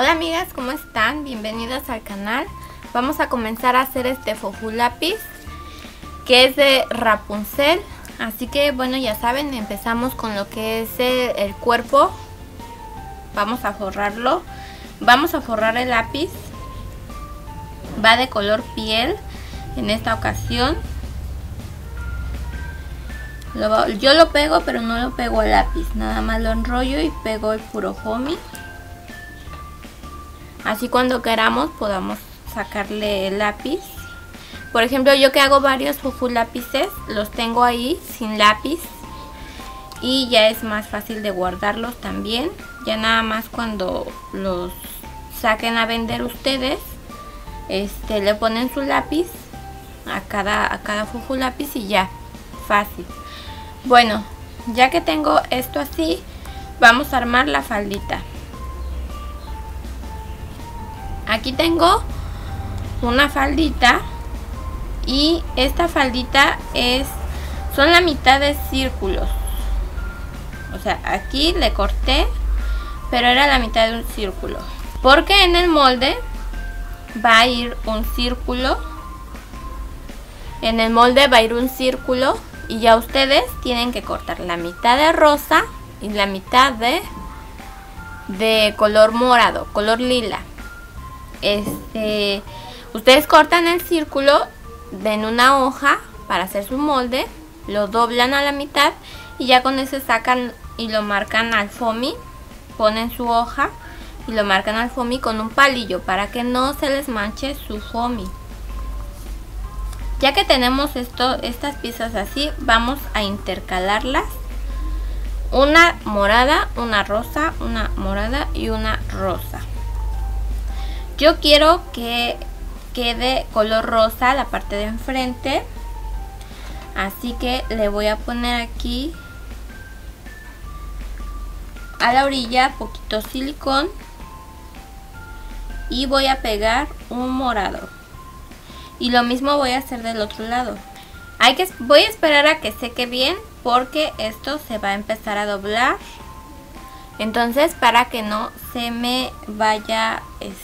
Hola amigas, ¿cómo están? Bienvenidas al canal. Vamos a comenzar a hacer este fufu lápiz que es de Rapunzel. Así que bueno, ya saben, empezamos con lo que es el cuerpo. Vamos a forrarlo. Vamos a forrar el lápiz. Va de color piel en esta ocasión. Yo lo pego, pero no lo pego al lápiz. Nada más lo enrollo y pego el puro foamy. Así cuando queramos podamos sacarle el lápiz. Por ejemplo, yo que hago varios fufu lápices, los tengo ahí sin lápiz. Y ya es más fácil de guardarlos también. Ya nada más cuando los saquen a vender ustedes, le ponen su lápiz a cada fufu lápiz y ya, fácil. Bueno, ya que tengo esto así, vamos a armar la faldita. Aquí tengo una faldita y esta faldita son la mitad de círculos. O sea, aquí le corté, pero era la mitad de un círculo. Porque en el molde va a ir un círculo. En el molde va a ir un círculo y ya ustedes tienen que cortar la mitad de rosa y la mitad de color morado, color lila. Ustedes cortan el círculo en una hoja para hacer su molde, lo doblan a la mitad y ya con ese sacan y lo marcan al foamy, ponen su hoja y lo marcan al foamy con un palillo para que no se les manche su foamy. Ya que tenemos estas piezas así, vamos a intercalarlas, una morada, una rosa, una morada y una rosa. Yo quiero que quede color rosa la parte de enfrente, así que le voy a poner aquí a la orilla poquito silicón y voy a pegar un morado. Y lo mismo voy a hacer del otro lado. Voy a esperar a que seque bien porque esto se va a empezar a doblar. Entonces, para que no se me vaya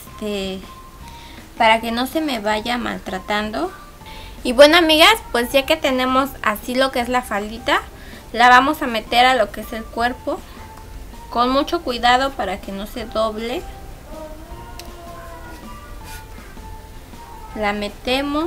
maltratando. Y bueno amigas, pues ya que tenemos así lo que es la faldita, la vamos a meter a lo que es el cuerpo con mucho cuidado para que no se doble. La metemos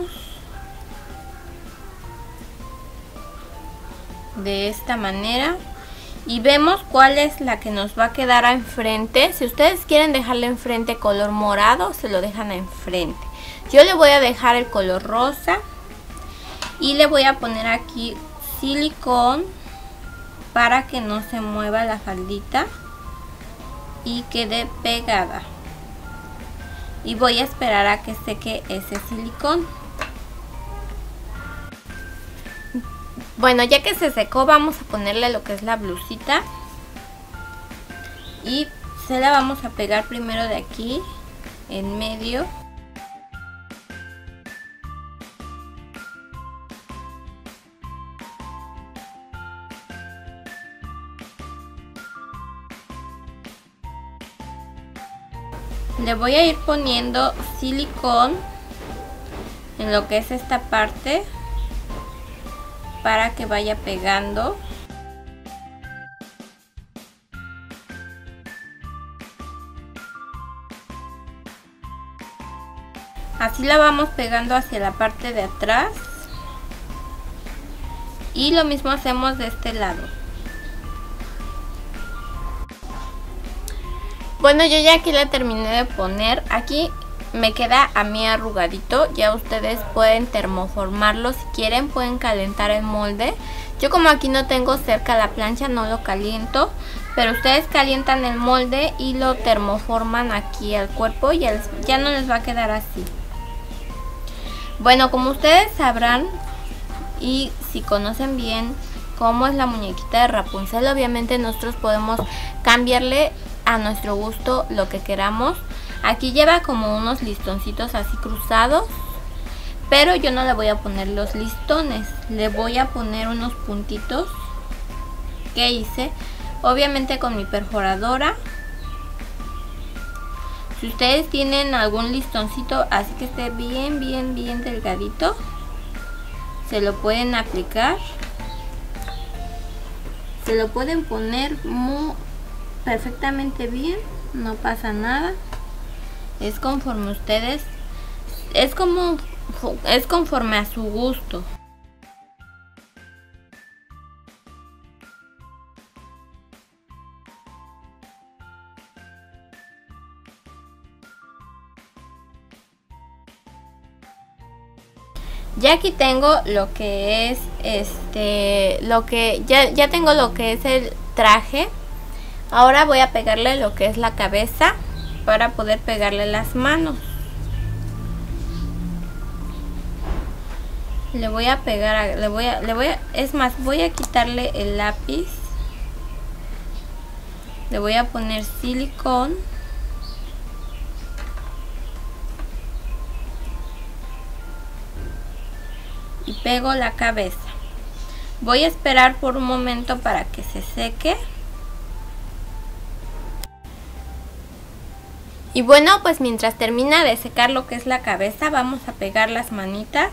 de esta manera y vemos cuál es la que nos va a quedar a enfrente. Si ustedes quieren dejarle enfrente color morado, se lo dejan a enfrente. Yo le voy a dejar el color rosa y le voy a poner aquí silicón para que no se mueva la faldita y quede pegada. Y voy a esperar a que seque ese silicón. Bueno, ya que se secó, vamos a ponerle lo que es la blusita. Y se la vamos a pegar primero de aquí, en medio. Le voy a ir poniendo silicón en lo que es esta parte para que vaya pegando. Así la vamos pegando hacia la parte de atrás y lo mismo hacemos de este lado. Bueno, yo ya aquí la terminé de poner. Aquí me queda a mí arrugadito. Ya ustedes pueden termoformarlo si quieren. Pueden calentar el molde. Yo como aquí no tengo cerca la plancha, no lo caliento. Pero ustedes calientan el molde y lo termoforman aquí al cuerpo. Y ya no les va a quedar así. Bueno, como ustedes sabrán y si conocen bien cómo es la muñequita de Rapunzel, obviamente nosotros podemos cambiarle a nuestro gusto lo que queramos. Aquí lleva como unos listoncitos así cruzados, pero yo no le voy a poner los listones, le voy a poner unos puntitos que hice obviamente con mi perforadora. Si ustedes tienen algún listoncito así que esté bien delgadito, se lo pueden aplicar. Se lo pueden poner perfectamente bien, no pasa nada. Es conforme ustedes, es conforme a su gusto. Ya aquí tengo lo que es ya tengo lo que es el traje. Ahora voy a pegarle lo que es la cabeza para poder pegarle las manos. Le voy a pegar, es más, voy a quitarle el lápiz. Le voy a poner silicón. Y pego la cabeza. Voy a esperar por un momento para que se seque. Y bueno, pues mientras termina de secar lo que es la cabeza, vamos a pegar las manitas.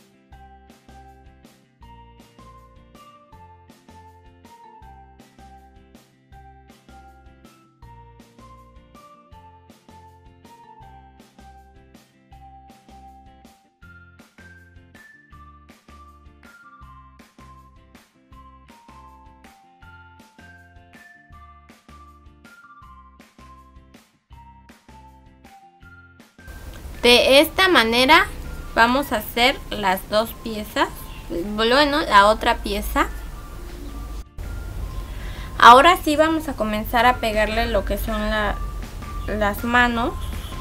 De esta manera vamos a hacer las dos piezas. Bueno, la otra pieza. Ahora sí vamos a comenzar a pegarle lo que son las manos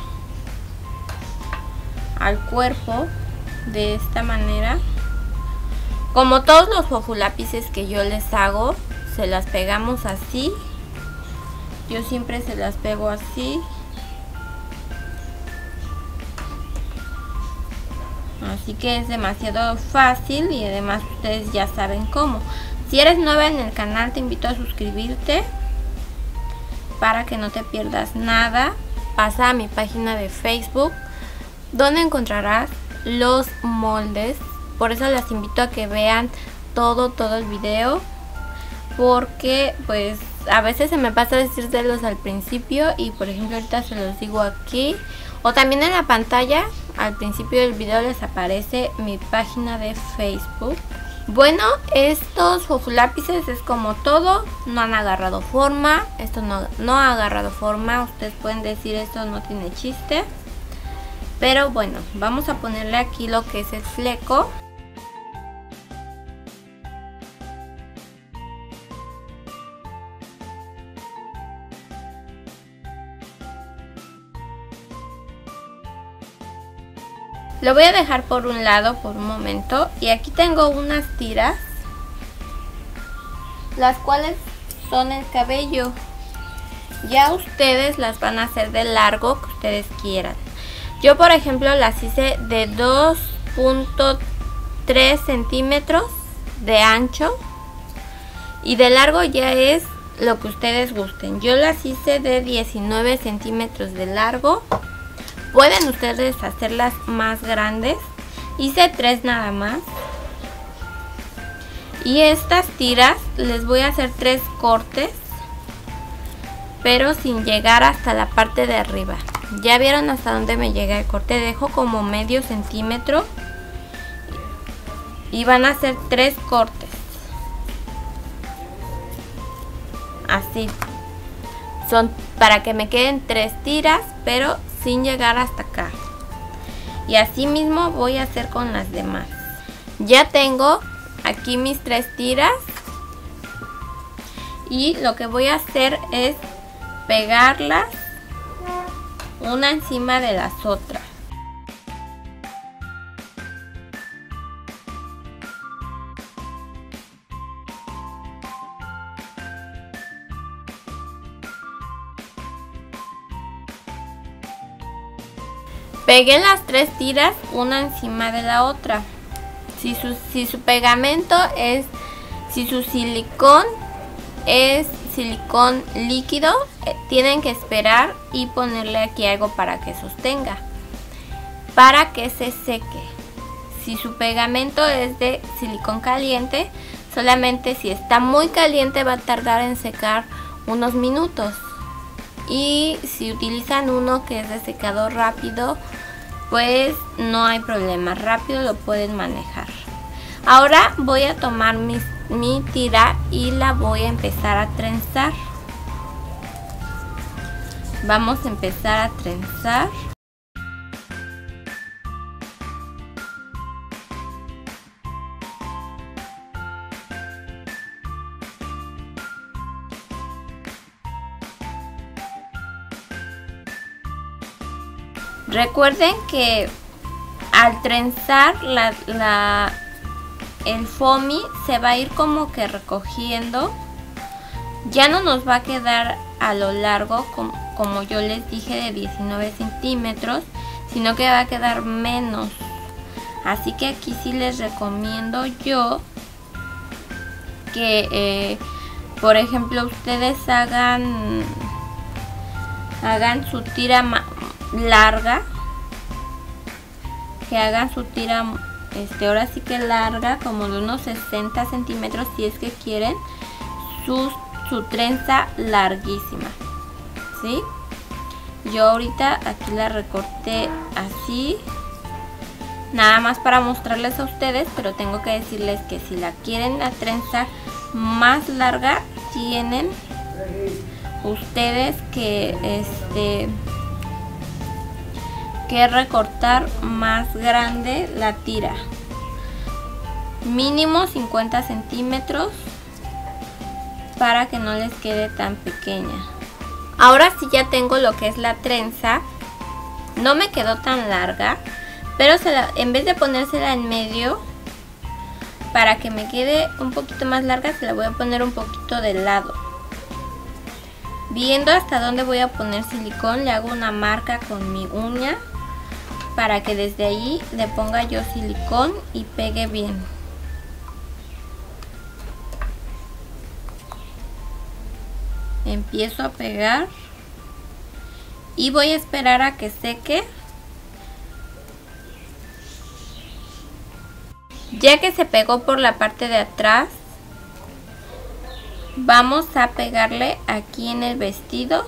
al cuerpo de esta manera. Como todos los fofulápices que yo les hago, se las pegamos así. Yo siempre se las pego así. Así que es demasiado fácil y además ustedes ya saben cómo. Si eres nueva en el canal, te invito a suscribirte para que no te pierdas nada. Pasa a mi página de Facebook, donde encontrarás los moldes. Por eso les invito a que vean todo el video, porque pues a veces se me pasa decírselos al principio y por ejemplo ahorita se los digo aquí. O también en la pantalla, al principio del video les aparece mi página de Facebook. Bueno, estos fofulápices es como todo, no han agarrado forma. Esto no ha agarrado forma, ustedes pueden decir esto no tiene chiste. Pero bueno, vamos a ponerle aquí lo que es el fleco. Lo voy a dejar por un lado por un momento. Y aquí tengo unas tiras, las cuales son el cabello. Ya ustedes las van a hacer de largo que ustedes quieran. Yo por ejemplo las hice de 2.3 centímetros de ancho. Y de largo ya es lo que ustedes gusten. Yo las hice de 19 centímetros de largo. Pueden ustedes hacerlas más grandes. Hice 3 nada más. Y estas tiras les voy a hacer 3 cortes, pero sin llegar hasta la parte de arriba. Ya vieron hasta dónde me llega el corte. Dejo como medio centímetro. Y van a hacer 3 cortes. Así. Son para que me queden 3 tiras, pero sin llegar hasta acá. Y así mismo voy a hacer con las demás. Ya tengo aquí mis 3 tiras. Y lo que voy a hacer es pegarlas una encima de las otras. Pegué las 3 tiras una encima de la otra. Si su pegamento es, si su silicón es silicón líquido, tienen que esperar y ponerle aquí algo para que sostenga, para que se seque. Si su pegamento es de silicón caliente, solamente si está muy caliente va a tardar en secar unos minutos. Y si utilizan uno que es de secador rápido, pues no hay problema, rápido lo pueden manejar. Ahora voy a tomar mi tira y la voy a empezar a trenzar. Vamos a empezar a trenzar. Recuerden que al trenzar el foamy se va a ir como que recogiendo. Ya no nos va a quedar a lo largo como yo les dije de 19 centímetros, sino que va a quedar menos. Así que aquí sí les recomiendo yo que por ejemplo ustedes hagan su tira larga, que hagan su tira ahora sí que larga, como de unos 60 centímetros si es que quieren su trenza larguísima, ¿sí? Yo ahorita aquí la recorté así, nada más para mostrarles a ustedes, pero tengo que decirles que si la quieren la trenza más larga, tienen ustedes que recortar más grande la tira, mínimo 50 centímetros, para que no les quede tan pequeña. Ahora sí ya tengo lo que es la trenza, no me quedó tan larga, pero en vez de ponérsela en medio, para que me quede un poquito más larga, se la voy a poner un poquito de lado. Viendo hasta dónde voy a poner silicón, le hago una marca con mi uña para que desde ahí le ponga yo silicón y pegue bien. Empiezo a pegar y voy a esperar a que seque. Ya que se pegó por la parte de atrás, vamos a pegarle aquí en el vestido,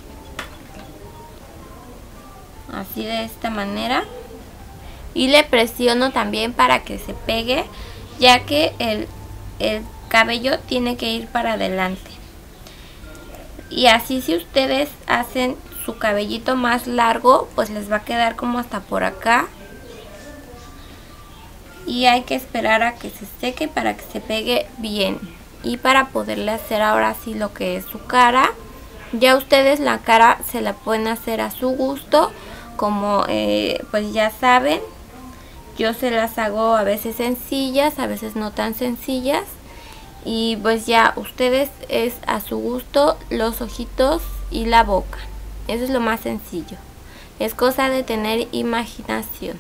así de esta manera, y le presiono también para que se pegue, ya que el cabello tiene que ir para adelante. Y así, si ustedes hacen su cabellito más largo, pues les va a quedar como hasta por acá, y hay que esperar a que se seque para que se pegue bien. Y para poderle hacer ahora sí lo que es su cara, ya ustedes la cara se la pueden hacer a su gusto, como pues ya saben, yo se las hago a veces sencillas, a veces no tan sencillas, y pues ya ustedes es a su gusto los ojitos y la boca. Eso es lo más sencillo, es cosa de tener imaginación.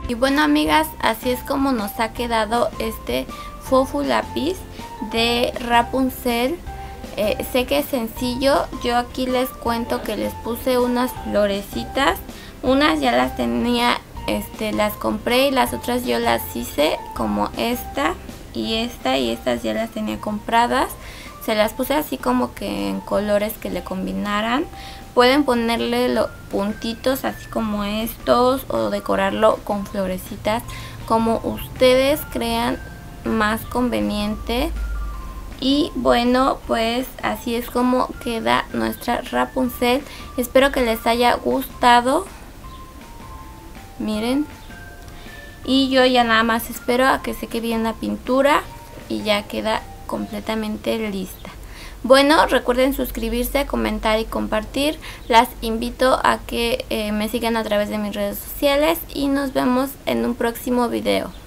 Y bueno, amigas, así es como nos ha quedado este Fofu lápiz de Rapunzel. Sé que es sencillo. Yo aquí les cuento que les puse unas florecitas. Unas ya las tenía, las compré, y las otras yo las hice, como esta y estas ya las tenía compradas. Se las puse así como que en colores que le combinaran. Pueden ponerle los puntitos así como estos o decorarlo con florecitas como ustedes crean más conveniente. Y bueno, pues así es como queda nuestra Rapunzel. Espero que les haya gustado. Miren. Y yo ya nada más espero a que seque bien la pintura y ya queda completamente lista. Bueno, recuerden suscribirse, comentar y compartir. Las invito a que me sigan a través de mis redes sociales y nos vemos en un próximo video.